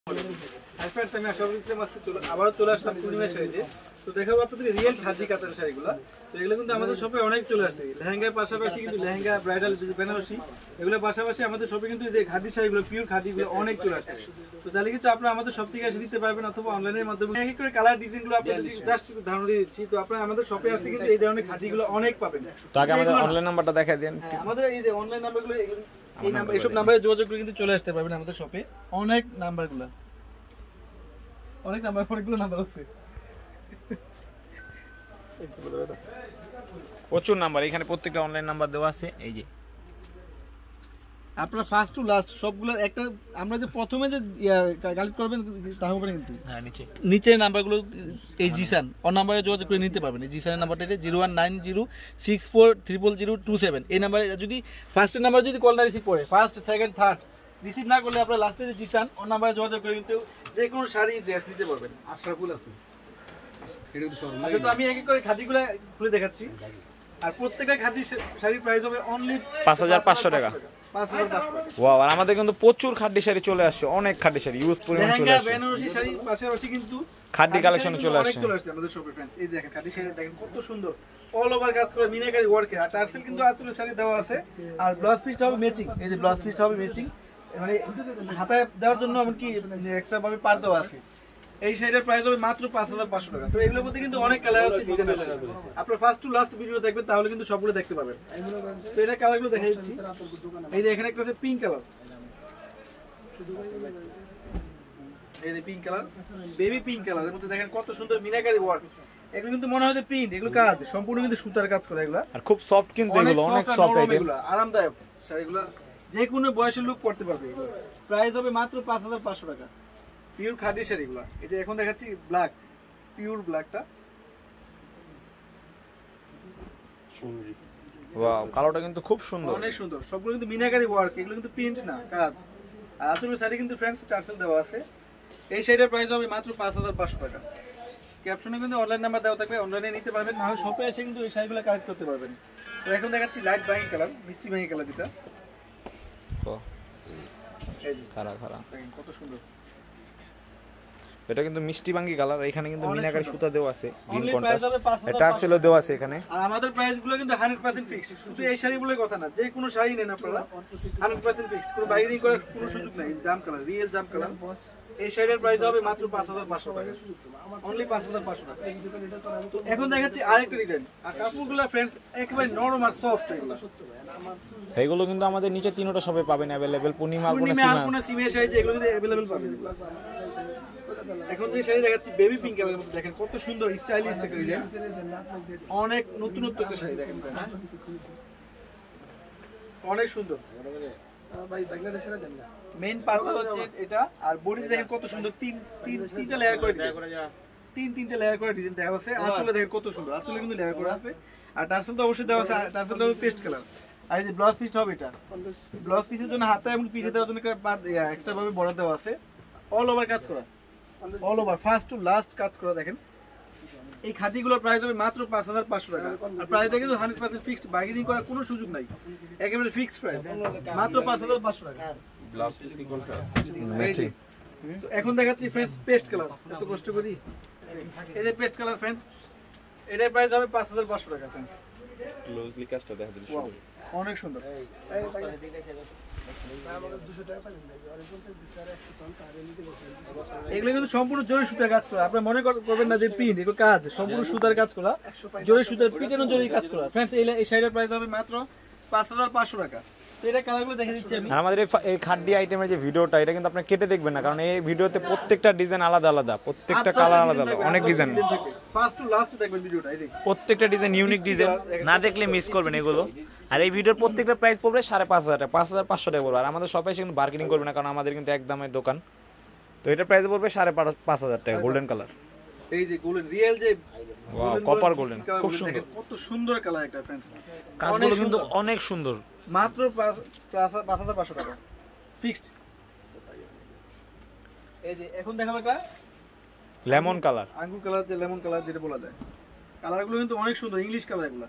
আমি আবারও চলে আসলাম পূর্ণিমা শাড়িতে। তো দেখাবো আপনাদের রিয়েল খাদি কাতার শাড়িগুলো। তো এগুলো কিন্তু আমাদের শপে অনেক চলে আসছে, লেহেঙ্গার পাশাপাশি কিন্তু লেহেঙ্গা, ব্রাইডাল, বেনারসি এগুলোর পাশাপাশি আমাদের শপে কিন্তু যে খাদি শাড়িগুলো, পিওর খাদিগুলো অনেক চলে আসছে। তো চাইলে কিন্তু আপনারা আমাদের শপ থেকে এসে নিতে পারবেন, অথবা অনলাইনের মাধ্যমে এক এক করে কালার ডিজাইনগুলো আপনাদের জাস্ট ধারণা দিয়ে দিচ্ছি। তো আপনারা আমাদের শপে আসলে কিন্তু এই ধরনের খাদিগুলো অনেক পাবেন। তো আগে আমাদের অনলাইন নাম্বারটা দেখাই দেন। আমাদের এই যে অনলাইন নাম্বারগুলো, এই নাম্বার, এইসব নাম্বারে যোগাযোগ করে কিন্তু চলে আসতে পারবেন আমাদের শপে। অনেক নাম্বারগুলো, অনেকগুলো নাম্বার আছে, প্রচুর নাম্বার এখানে, প্রত্যেকটা অনলাইন নাম্বার দেওয়া আছে। এই যে আপনারা ফার্স্ট টু লাস্ট সবগুলো একটা, আমরা যে প্রথমে যে কালেক্ট করবেন তার উপরে কিন্তু নিচের নাম্বারগুলো এই জিসান ওর নাম্বারে যোগাযোগ করে নিতে পারবেন। এই জিসানের নাম্বারটা 019064000227। এই নাম্বারে যদি ফার্স্টের নাম্বার যদি কল না রিসিভ করে, ফার্স্ট সেকেন্ড থার্ড রিসিভ না করলে আপনারা লাস্টে যে জিসান ওর নাম্বারে যোগাযোগ করে কিন্তু যে কোনো শাড়ি ড্রেস নিতে পারবেন। আশরাফুল আছে। আচ্ছা, তো আমি এক এক করে খাদিগুলো খুলে দেখাচ্ছি। আর প্রত্যেকটা খাদি শাড়ির প্রাইস হবে অনলি 5500 টাকা। 5500 টাকা। ওয়াও, আর আমাদের কিন্তু প্রচুর খাড্ডি শাড়ি চলে আসছে, অনেক খাড্ডি শাড়ি ইউজ পরিমাণ চলে আসছে। বেনারসি শাড়ির পাশাপাশি কিন্তু খাড্ডি কালেকশন চলে আসছে আমাদের শপে फ्रेंड्स। এই দেখেন খাড্ডি শাড়ি দেখেন কত সুন্দর, অল ওভার কাজ করে মিনাকারি ওয়ার্কে। আর টার্সেল কিন্তু আঁচলের শাড়ি দেওয়া আছে। আর ব্লাউজ পিসটা হবে ম্যাচিং। এই যে ব্লাউজ পিসটা হবে ম্যাচিং, মানে হাতায় দেওয়ার জন্য এমনকি এক্সট্রা ভাবে পার দেওয়া আছে। এই শাড়িটার প্রাইস হবে মাত্র 5500 টাকা। তো এগুলোর মধ্যে কিন্তু অনেক কালার আছে, ডিজাইন আছে। আপনারা ফার্স্ট টু লাস্ট ভিডিও দেখবেন, তাহলে কিন্তু সবগুলো দেখতে পাবেন। তো এটা কালারগুলো দেখাই দিচ্ছি। এই যে এখানে একটা আছে পিঙ্ক কালার, এই যে pink colour, baby pink colour. এর মধ্যে দেখেন কত সুন্দর মিনাকারি ওয়ার্ক। এগুলো কিন্তু মনে হয় যে প্রিন্ট, এগুলো কাজ সম্পূর্ণ কিন্তু সুতার কাজ করে। এগুলো আর খুব সফট, কিন্তু এগুলো অনেক সফট, এগুলো আরামদায়ক শাড়িগুলো, যে কোনো বয়সের লোক পরতে পারবে। এগুলো প্রাইস হবে মাত্র 5500 টাকা। পিওর খাদি শাড়িগুলো। এই যে এখন দেখাচ্ছি ব্ল্যাক, পিওর ব্ল্যাকটা। ওয়াও, কালারটা কিন্তু খুব সুন্দর, অনেক সুন্দর। সবগুলো কিন্তু মিনাকারি ওয়ার্ক, এগুলো কিন্তু প্রিন্ট না, কাজ। আর আসলে শাড়ি কিন্তু फ्रेंड्स টার্সেল দেওয়া আছে। এই শাড়িটার প্রাইস হবে মাত্র 5500 টাকা। ক্যাপশনে কিন্তু অনলাইন নাম্বার দেওয়া থাকবে, অনলাইনে নিতে পারবেন, না হয় শপে এসে কিন্তু এই শাড়িগুলো কালেক্ট করতে পারবেন। তো এখন দেখাচ্ছি লাইট বাঙ্গি কালার, মিষ্টি বাঙ্গি কালার যেটা। এই যে খারা খারা কত সুন্দর, এটা কিন্তু মিষ্টি বাঙ্গি কালার। এখানে কিন্তু মিনাকারি সুতা দেওয়া আছে, গ্রিন প্রাইস কন্ট্রাস্ট, হবে 5500 টার্সেলও দেওয়া আছে এখানে। আর আমাদের প্রাইসগুলো কিন্তু 100% ফিক্সড। শুধু এই শাড়িগুলোর কথা না, যে কোনো শাড়ি নেন আপনারা 100% ফিক্সড, কোনো বাইরিং করার কোনো সুযোগ নাই। জাম কালার, রিয়েল জাম কালার। এই শাড়ির প্রাইস হবে মাত্র 5500 টাকা, অনলি 5500 টাকা। তো এখন দেখাচ্ছি আরেকটা ডিজাইন। আর কাপড়গুলো फ्रेंड्स একেবারে নরম আর সফট। এগুলো কিন্তু আমাদের নিচে তিনটা শপে পাবেন अवेलेबल। পূর্ণিমা কোন সিমে সাইজ এগুলো কিন্তু अवेलेबल পাবেন। এখন যে শাড়ি দেখাচ্ছি বেবি পিঙ্ক কালারের মধ্যে, দেখেন কত সুন্দর স্টাইলিশ একটা ডিজাইন, অনেক নতুনত্ব একটা শাড়ি। দেখেন অনেক সুন্দর। ভাই বাংলাদেশের দেন না, মেইন পার্ট হচ্ছে এটা। আর বডিতে দেখেন কত সুন্দর, তিনটা লেয়ার করে তিনটা লেয়ার করে ডিজাইন দেওয়া আছে। আঁচলে দেখেন কত সুন্দর, আঁচলে কিন্তু লেয়ার করা আছে। আর টার্সেল তো অবশ্যই দেওয়া আছে, টার্সেলটা হবে পেস্ট কালার। আর এই যে ব্লাউজ পিসটা হবে, এটা ব্লাউজ পিসের জন্য হাতে এবং পিঠে দেওয়ার জন্য এক্সট্রা ভাবে বর্ডার দেওয়া আছে। অল ওভার কাজ করা, all over first to last কাজ করা। দেখেন এই খাদিগুলোর প্রাইস হবে মাত্র 5500 টাকা। আর প্রাইসটা কিন্তু 100% ফিক্সড, বার্গেনিং করার কোনো সুযোগ নাই, একেবারে ফিক্সড প্রাইস মাত্র 5500 টাকা। ব্লাউজ পিস কি ম্যাচিং। তো এখন দেখাচ্ছি फ्रेंड्स পেস্ট কালার। এত কষ্ট করি, এই যে পেস্ট কালার फ्रेंड्स, এটার প্রাইস হবে 5500 টাকা फ्रेंड्स। ক্লোজলি কাজটা দেখা দিন, অনেক সুন্দর। এগুলো কিন্তু সম্পূর্ণ জরি সুতার কাজ করা। আপনারা মনে করবেন না যে প্রিন্ট, এগুলো কাজ সম্পূর্ণ সুতার কাজ করা, জরি সুতার পিটানো জরি কাজ করা। फ्रेंड्स এই শাড়ির প্রাইস হবে মাত্র 5500 টাকা। তো এটা কালারগুলো দেখে দিচ্ছি আমি। আমাদের এই খাড্ডি আইটেমের যে ভিডিওটা, এটা কিন্তু আপনি কেটে দেখবেন না, কারণ এই ভিডিওতে প্রত্যেকটা ডিজাইন আলাদা আলাদা, প্রত্যেকটা কালার আলাদা আলাদা, অনেক ডিজাইন। ফার্স্ট টু লাস্ট দেখবেন ভিডিওটা। এই দেখুন প্রত্যেকটা ডিজাইন ইউনিক ডিজাইন, না দেখলে মিস করবেন এগুলো। আর এই ভিডিওর প্রত্যেকটা প্রাইস পড়বে 5500 টাকা, 5500 টাকা পড়বে। আর আমাদের শপে এসে কিন্তু বার্গেনিং করবে না, কারণ আমাদের কিন্তু একদমের দোকান। তো এটা প্রাইস পড়বে 5500 টাকা। গোল্ডেন কালার, এই যে গোল্ডেন রিয়েল যে ওয়াও কপার গোল্ডেন, খুব সুন্দর, কত সুন্দর কালার একটা फ्रेंड्स। কাজগুলো কিন্তু অনেক সুন্দর, মাত্র 5500 টাকা ফিক্সড। এই যে এখন দেখাবো একটা লেমন কালার, আঙ্গুর কালার, যে লেমন কালার যেটা বলা যায়। কালারগুলো কিন্তু অনেক সুন্দর, ইংলিশ কালার। এগুলো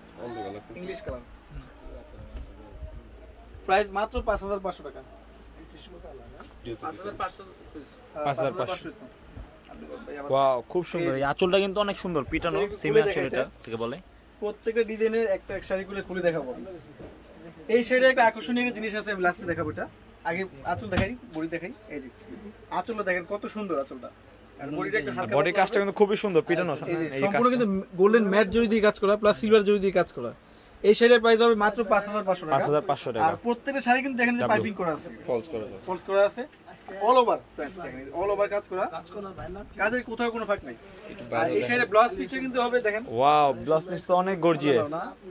ইংলিশ কালার, প্রাইস মাত্র 5500 টাকা। 5500। ওয়াও, খুব সুন্দর। এই আঁচলটা কিন্তু অনেক সুন্দর, পিটানো সেমি আঁচল এটা থেকে বলে। প্রত্যেকটা ডিজাইনের একটা এক শাড়ি খুলে দেখাবো। এই শাড়ির একটা আকর্ষণীয় জিনিস আছে, আমি লাস্টে দেখাবো। এটা আগে আঁচল দেখাই, বডি দেখাই। এই যে আঁচলটা দেখেন কত সুন্দর আঁচলটা, আর বডিটা একটা হালকা, বডি কাজটা কিন্তু খুবই সুন্দর, পিটানো। এই সম্পূর্ণ কিন্তু গোল্ডেন ম্যাট জরি দিয়ে কাজ করা প্লাস সিলভার জরি দিয়ে কাজ করা। এই শাড়ির প্রাইস হবে মাত্র 5500 টাকা। 5500 টাকা। আর প্রত্যেকটা শাড়ি কিন্তু দেখেন যে পাইপিং করা আছে, ফলস করা আছে, অল ওভার অল ওভার কাজ করা, কাজের কোথাও কোনো ফাঁক নাই। আর এই শাড়ির ব্লাউজ পিসটা কিন্তু হবে দেখেন, ওয়াও, ব্লাউজ পিস তো অনেক গর্জিয়াস।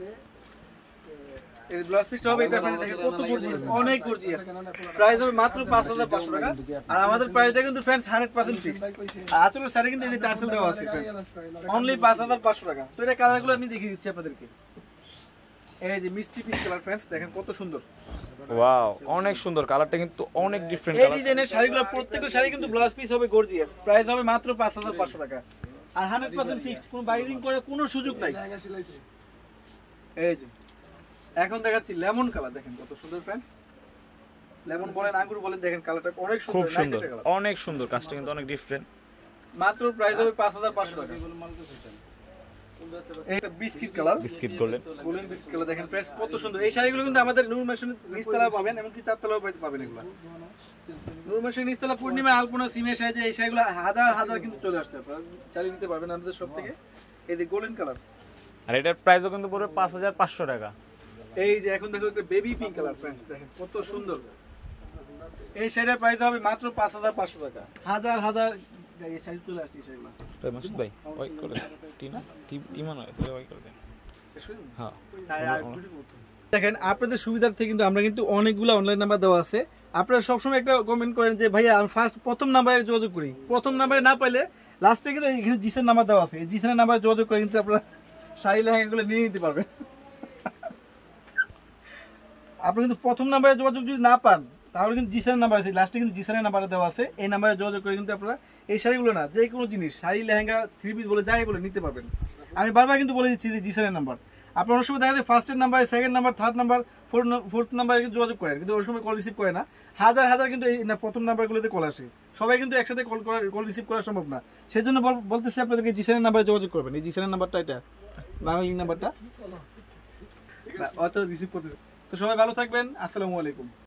এই ব্লাউজ পিসটা হবে এটা দেখেন কত গর্জিয়াস, অনেক গর্জিয়াস। প্রাইস হবে মাত্র 5500 টাকা। আর আমাদের প্রাইসটা কিন্তু फ्रेंड्स 100% ফিক্সড। আর আঁচলের শাড়ি কিন্তু এই যে টার্সেল দেওয়া আছে অনলি 5500 টাকা। তো এটা কালারগুলো আমি দেখিয়ে দিচ্ছি আপনাদেরকে। এই যে মিষ্টি পিঙ্ক কালার फ्रेंड्स, দেখেন কত সুন্দর। ওয়াও, অনেক সুন্দর, কালারটা কিন্তু অনেক ডিফারেন্ট এই কালার। ডিজাইনের শাড়িগুলো প্রত্যেকটা শাড়ি কিন্তু ব্লাউজ পিস হবে গর্জিয়াস। প্রাইস হবে মাত্র 5500 টাকা। আর 100% ফিক্সড, কোনো বাইরিং করার কোনো সুযোগ নাই। এই যে এখন দেখাচ্ছি লেমন কালার, দেখেন কত সুন্দর फ्रेंड्स। লেমন বলেন আঙ্গুর বলেন, দেখেন কালারটা অনেক সুন্দর, খুব সুন্দর, অনেক সুন্দর, কাজটা কিন্তু অনেক ডিফারেন্ট। মাত্র প্রাইস হবে 5500 টাকা। এটা biscuit colour, biscuit golden biscuit colour দেখেন फ्रेंड्स কত সুন্দর। এই শাড়িগুলো কিন্তু আমাদের নূর মেশিন নিচতলা পাবেন, এমনকি চারতলাও পাবেন। এগুলো নূর মেশিন নিচতলা, পূর্ণিমা, আলপনা, সিমের সাইজে এই শাড়িগুলো হাজার হাজার কিন্তু চলে আসছে, আপনারা চালিয়ে নিতে পারবেন আমাদের সব থেকে। এই যে গোল্ডেন কালার, আর এটার প্রাইসও কিন্তু পড়বে 5500 টাকা। এই যে এখন দেখো একটা বেবি পিঙ্ক কালার फ्रेंड्स, দেখেন কত সুন্দর। এই শাড়ির প্রাইস হবে মাত্র 5500 টাকা। হাজার হাজার এই শাড়ি চলে আসছে। এই শাড়িগুলো তাই মাসুদ ভাই ওই করে টিনা টিমান আছে, ওই করে দেন। হ্যাঁ, দেখেন আপনাদের সুবিধার্থে কিন্তু আমরা কিন্তু অনেকগুলো অনলাইন নাম্বার দেওয়া আছে। আপনারা সবসময় একটা কমেন্ট করেন যে ভাইয়া আমি ফার্স্ট প্রথম নাম্বারে যোগাযোগ করি। প্রথম নাম্বারে না পাইলে লাস্টে কিন্তু এখানে জিসের নাম্বার দেওয়া আছে, এই জিসের নাম্বারে যোগাযোগ করে কিন্তু আপনারা শাড়ি লেহেঙ্গাগুলো নিয়ে নিতে পারবেন। আপনি কিন্তু প্রথম নাম্বারে যোগাযোগ যদি না পান তাহলে কিন্তু জিসের নাম্বার আছে, লাস্টে কিন্তু জিসের নাম্বারে দেওয়া আছে। এই নাম্বারে যোগাযোগ করে কিন্তু আপনারা এই শাড়িগুলো না যে কোনো জিনিস, শাড়ি, লেহেঙ্গা, থ্রি পিস বলে যাই বলে নিতে পারবেন। আমি বারবার কিন্তু বলে দিচ্ছি যে জিসের নাম্বার। আপনার অনেক সময় দেখা যায় ফার্স্টের number, second number, third number, fourth নাম্বারে কিন্তু যোগাযোগ করেন, কিন্তু ওই সময় কল রিসিভ করে না। হাজার হাজার কিন্তু এই প্রথম নাম্বারগুলোতে কল আসে, সবাই কিন্তু একসাথে কল রিসিভ করা সম্ভব না। সেই জন্য বলতেছি আপনাদেরকে জিসের নাম্বারে যোগাযোগ করবেন। এই জিসের নাম্বারটা, এটা বাংলা নাম্বারটা অত রিসিভ করতে। তো সবাই ভালো থাকবেন, আসসালামু আলাইকুম।